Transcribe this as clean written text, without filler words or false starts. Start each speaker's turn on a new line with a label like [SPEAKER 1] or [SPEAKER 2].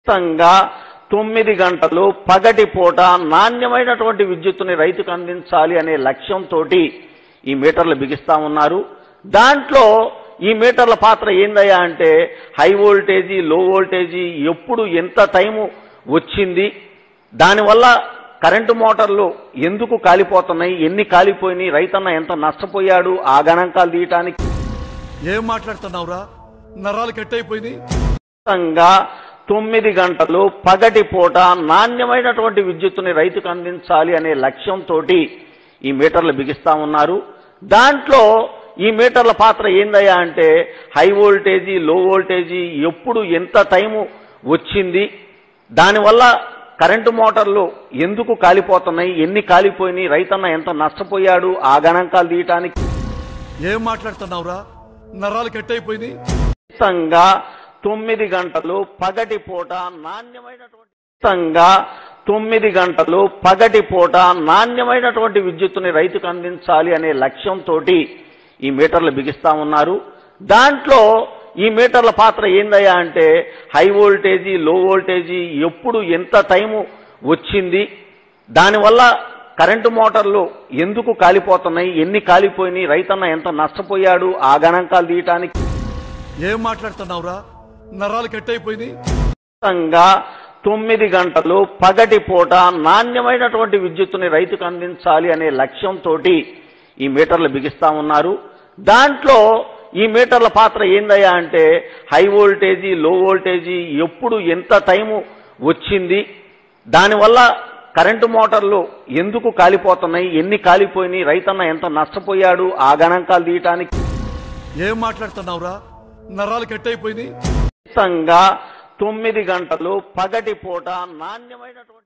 [SPEAKER 1] ఖచ్చితంగా 9 గంటలు పగటి పూట నాణ్యమైనటువంటి విద్యుత్తుని రైతుకు అందించాలి అనే లక్ష్యంతో ఈ మీటర్లు బిగిస్తా ఉన్నారు. దాంట్లో ఈ మీటర్ల పాత్ర ఏందయ్యా అంటే హై వోల్టేజీ, లో వోల్టేజీ, ఎప్పుడు ఎంత టైము వచ్చింది, దానివల్ల కరెంటు మోటార్లు ఎందుకు కాలిపోతున్నాయి, ఎన్ని కాలిపోయినాయి, రైతన్న ఎంత నష్టపోయాడు, ఆ గణాంకాలు తీయటానికి.
[SPEAKER 2] ఏం మాట్లాడుతున్నావురా, నరాలు కట్ అయిపోయింది.
[SPEAKER 1] 9 గంటలు పగటి పూట నాణ్యమైనటువంటి విద్యుత్తుని రైతుకు అందించాలి అనే లక్ష్యంతో ఈ మీటర్లు బిగిస్తా ఉన్నారు. దాంట్లో ఈ మీటర్ల పాత్ర ఏందయ్యా అంటే హై వోల్టేజీ, లో వోల్టేజీ, ఎప్పుడు ఎంత టైము వచ్చింది, దానివల్ల కరెంటు మోటార్లు ఎందుకు కాలిపోతున్నాయి, ఎన్ని కాలిపోయినాయి, రైతన్న ఎంత నష్టపోయాడు, ఆ గణాంకాలు తీయటానికి.
[SPEAKER 2] ఏం మాట్లాడుతున్నావురా, నరాలు కట్ అయిపోయింది.
[SPEAKER 1] 9 గంటలు పగటి పూట నాణ్యమైనటువంటి 9 గంటలు పగటి పూట నాణ్యమైనటువంటి విద్యుత్తుని రైతుకు అందించాలి అనే లక్ష్యంతో ఈ మీటర్లు బిగిస్తా ఉన్నారు. దాంట్లో ఈ మీటర్ల పాత్ర ఏందయ్యా అంటే హై వోల్టేజీ, లో వోల్టేజీ, ఎప్పుడు ఎంత టైము వచ్చింది, దానివల్ల కరెంటు మోటార్లు ఎందుకు కాలిపోతున్నాయి, ఎన్ని కాలిపోయినాయి, రైతన్న ఎంత నష్టపోయాడు, ఆ గణాంకాలు తీయటానికి.
[SPEAKER 2] ఏం మాట్లాడుతున్నావురా, నరాలు కట్ అయిపోయింది.
[SPEAKER 1] 9 గంటలు పగటి పూట నాణ్యమైనటువంటి విద్యుత్తుని రైతుకు అందించాలి అనే లక్ష్యంతో ఈ మీటర్లు బిగిస్తా ఉన్నారు. దాంట్లో ఈ మీటర్ల పాత్ర ఏందయ్యా అంటే హై వోల్టేజీ, లో వోల్టేజీ, ఎప్పుడు ఎంత టైము వచ్చింది, దానివల్ల కరెంటు మోటార్లు ఎందుకు కాలిపోతున్నాయి, ఎన్ని కాలిపోయినాయి, రైతన్న ఎంత నష్టపోయాడు, ఆ గణాంకాలు తీయటానికి.
[SPEAKER 2] ఏం మాట్లాడుతున్నావురా, నరాలు కట్ అయిపోయింది.
[SPEAKER 1] 9 గంటలు పగటి పూట నాణ్యమైనటువంటి